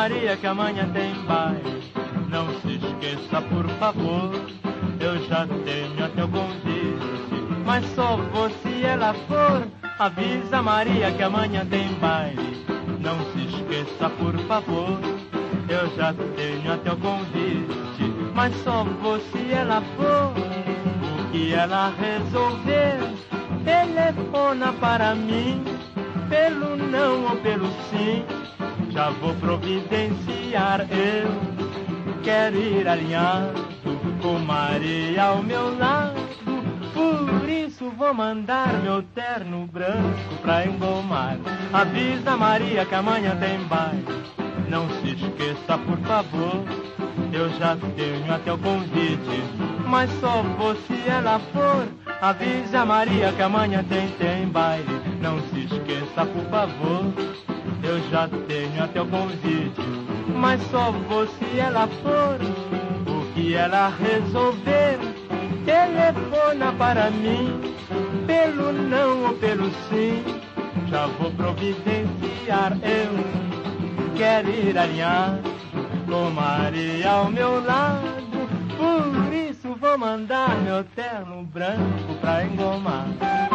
Maria que amanhã tem baile. Não se esqueça, por favor, eu já tenho até o convite. Mas só vou se ela for. Avisa Maria que amanhã tem baile. Não se esqueça, por favor, eu já tenho até o convite. Mas só vou se ela for. O que ela resolver, telefona para mim. Pelo não ou pelo sim, já vou providenciar. Eu quero ir alinhado com Maria ao meu lado. Por isso vou mandar meu terno branco pra engomar. Avisa Maria que amanhã tem baile. Não se esqueça, por favor, eu já tenho até o convite. Mas só vou se ela for. Avisa Maria que amanhã tem baile. Não se esqueça, por favor, eu já tenho até o convite. Mas só vou se ela for. O que ela resolver, telefona para mim. Pelo não ou pelo sim, já vou providenciar. Eu quero ir alinhado com Maria ao meu lado. Por isso vou mandar meu terno branco pra engomar.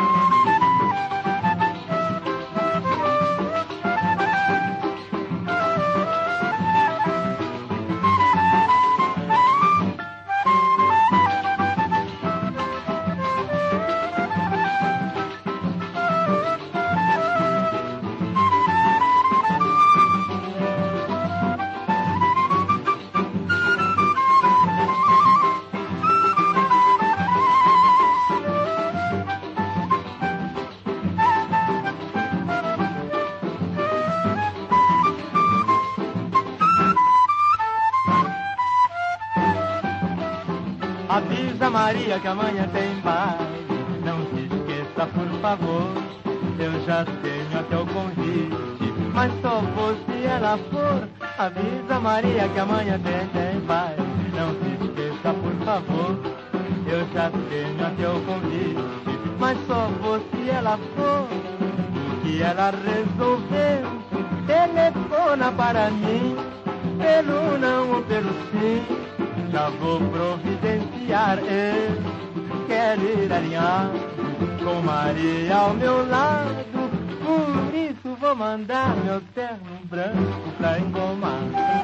Avisa Maria que amanhã tem baile. Não se esqueça, por favor, eu já tenho até o convite. Mas só vou se ela for. Avisa Maria que amanhã tem baile. Não se esqueça, por favor, eu já tenho até o convite. Mas só vou se ela for. O que ela resolver, telefona para mim. Pelo não ou pelo sim, já vou providenciar. Eu quero ir alinhado com Maria ao meu lado. Por isso vou mandar meu terno branco pra engomar.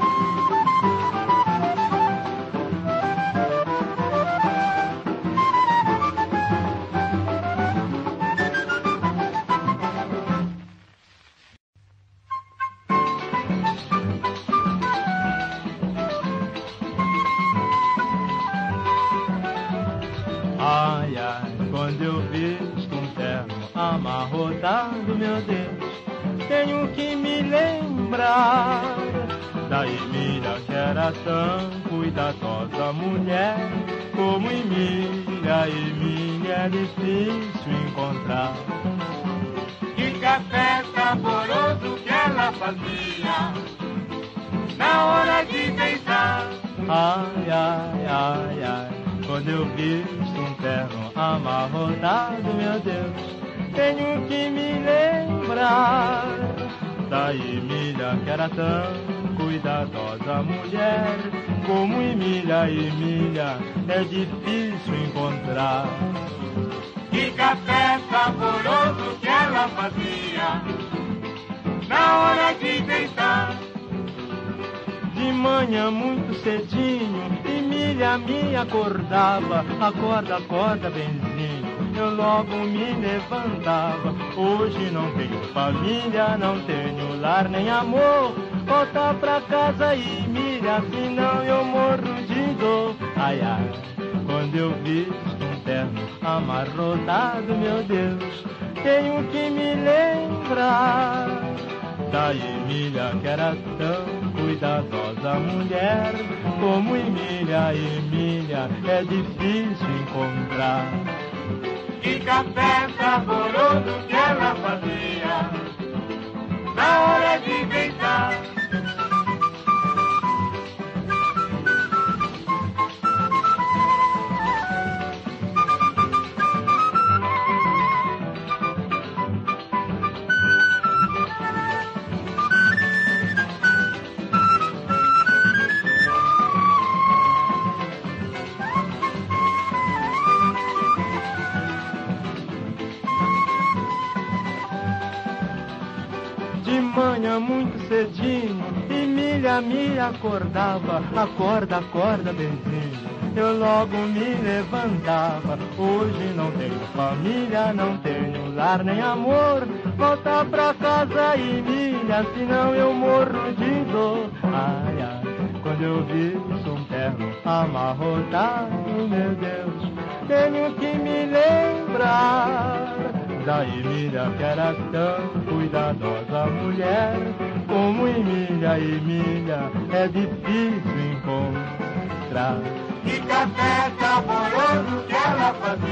Ai, ai, quando eu visto um terno amarrotado, meu Deus, tenho que me lembrar da Emília, que era tão cuidadosa mulher. Como Emília, Emília é difícil encontrar. Que café saboroso que ela fazia na hora de deitar. Ai, ai, ai, ai, quando eu visto um terno amarrotado, meu Deus, tenho que me lembrar da Emília, que era tão cuidadosa mulher. Como Emília, Emília é difícil encontrar. Que café saboroso que ela fazia na hora de deitar. De manhã muito cedinho, Emília me acordava. Acorda, acorda, benzinho, eu logo me levantava. Hoje não tenho família, não tenho lar nem amor. Volta pra casa, Emília, senão eu morro de dor. Ai, ai, quando eu visto um terno amarrotado, meu Deus, tenho que me lembrar da Emília, que era tão cuidadosa mulher. Como Emília, Emília é difícil encontrar. Que café saboroso que ela fazia na hora de deitar. Emília me acordava, acorda, acorda, benzinho. Eu logo me levantava. Hoje não tenho família, não tenho lar nem amor. Volta pra casa, Emília, senão eu morro de dor. Ai, ai, quando eu vi um terno amarrotado, meu Deus, tenho que me lembrar da Emília, que era tão cuidadosa mulher. Como Emília, Emília, é difícil encontrar. Que café saboroso que ela fazia.